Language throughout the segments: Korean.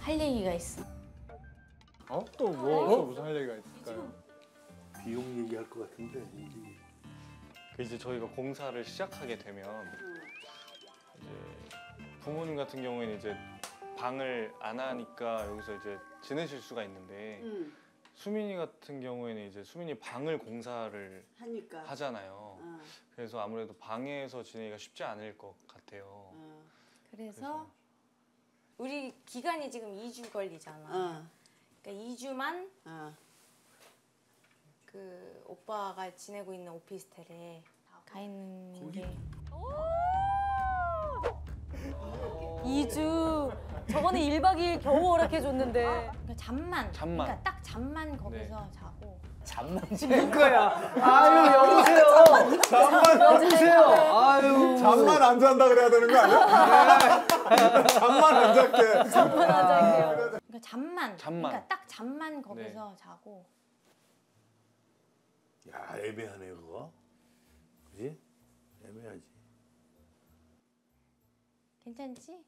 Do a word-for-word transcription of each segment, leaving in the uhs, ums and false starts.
할 얘기가 있어. 어? 또 뭐? 또 무슨 할 얘기가 있을까요? 비용 얘기할 것 같은데. 그 이제 저희가 공사를 시작하게 되면 이제 부모님 같은 경우에는 이제 방을 안 하니까 여기서 이제 지내실 수가 있는데 응. 수민이 같은 경우에는 이제 수민이 방을 공사를 하니까. 하잖아요. 어, 그래서 아무래도 방에서 지내기가 쉽지 않을 것 같아요. 어, 그래서 우리 기간이 지금 이 주 걸리잖아. 어, 그러니까 이 주만 어. 그 오빠가 지내고 있는 오피스텔에 가 있는 게 이 주 저번에 일 박 이 일 겨우 허락해줬는데 그러니까 잠만 잠만. 그러니까 딱 잠만 거기서 자고 잠만 잘 거야. 아유 여보세요. 잠만 여보세요. 아유. 잠만 안 잔다 그래야 되는 거 아니야? 잠만 안 잘게. 잠만 안 잘게요. 그러니까 잠만 잠만. 그러니까 딱 잠만 거기서 자고 야, 애매하네 그거. 그지? 애매하지. 괜찮지?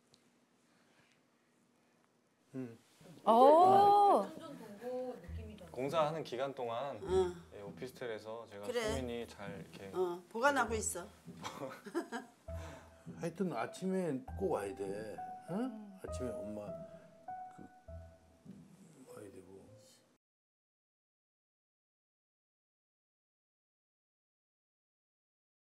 응. 오. 공사하는 기간 동안 어, 예, 오피스텔에서 제가 그래. 수민이 잘 이렇게 어, 보관하고 있어. 하여튼 아침에 꼭 와야 돼. 응? 아침에 엄마